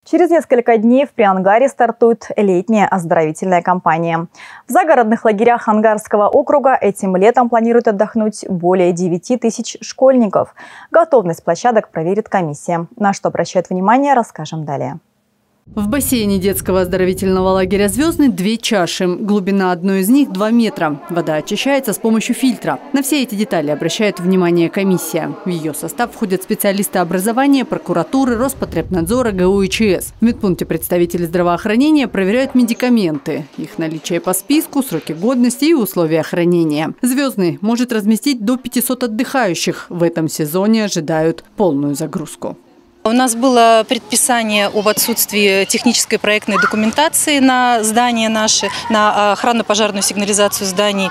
Через несколько дней в Приангаре стартует летняя оздоровительная кампания. В загородных лагерях Ангарского округа этим летом планируют отдохнуть более 9 тысяч школьников. Готовность площадок проверит комиссия. На что обращают внимание, расскажем далее. В бассейне детского оздоровительного лагеря «Звездный» 2 чаши. Глубина одной из них 2 метра. Вода очищается с помощью фильтра. На все эти детали обращает внимание комиссия. В ее состав входят специалисты образования, прокуратуры, Роспотребнадзора, ГУ и ЧС. В медпункте представители здравоохранения проверяют медикаменты, их наличие по списку, сроки годности и условия хранения. «Звездный» может разместить до 500 отдыхающих. В этом сезоне ожидают полную загрузку. У нас было предписание об отсутствии технической проектной документации на здания наши, на охранно-пожарную сигнализацию зданий.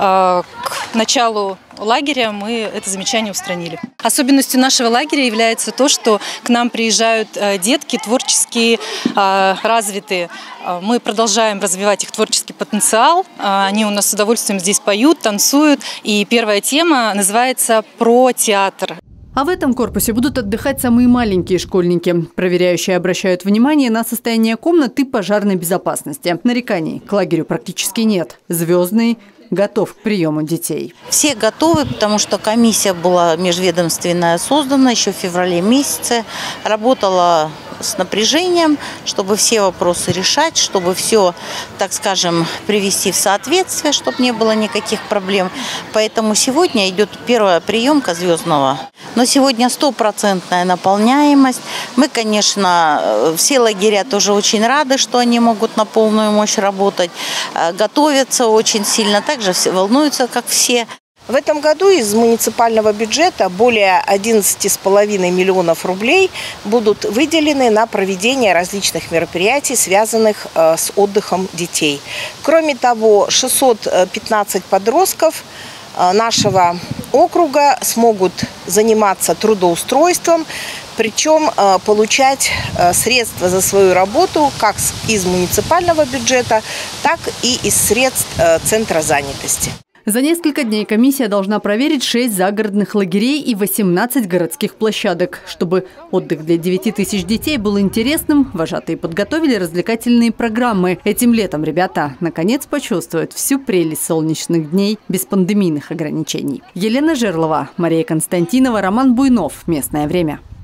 К началу лагеря мы это замечание устранили. Особенностью нашего лагеря является то, что к нам приезжают детки творчески развитые. Мы продолжаем развивать их творческий потенциал. Они у нас с удовольствием здесь поют, танцуют. И первая тема называется «Про театр». А в этом корпусе будут отдыхать самые маленькие школьники. Проверяющие обращают внимание на состояние комнат и пожарной безопасности. Нареканий к лагерю практически нет. «Звездный» готов к приему детей. Все готовы, потому что комиссия была межведомственная создана еще в феврале месяце. Работала с напряжением, чтобы все вопросы решать, чтобы все, так скажем, привести в соответствие, чтобы не было никаких проблем. Поэтому сегодня идет первая приемка «Звездного». Но сегодня 100% наполняемость. Мы, конечно, все лагеря тоже очень рады, что они могут на полную мощь работать. Готовятся очень сильно, также все волнуются, как все. В этом году из муниципального бюджета более 11,5 миллионов рублей будут выделены на проведение различных мероприятий, связанных с отдыхом детей. Кроме того, 615 подростков нашего округа смогут заниматься трудоустройством, причем получать средства за свою работу как из муниципального бюджета, так и из средств Центра занятости. За несколько дней комиссия должна проверить 6 загородных лагерей и 18 городских площадок. Чтобы отдых для 9 тысяч детей был интересным, вожатые подготовили развлекательные программы. Этим летом ребята наконец почувствуют всю прелесть солнечных дней без пандемийных ограничений. Елена Жерлова, Мария Константинова, Роман Буйнов. Местное время.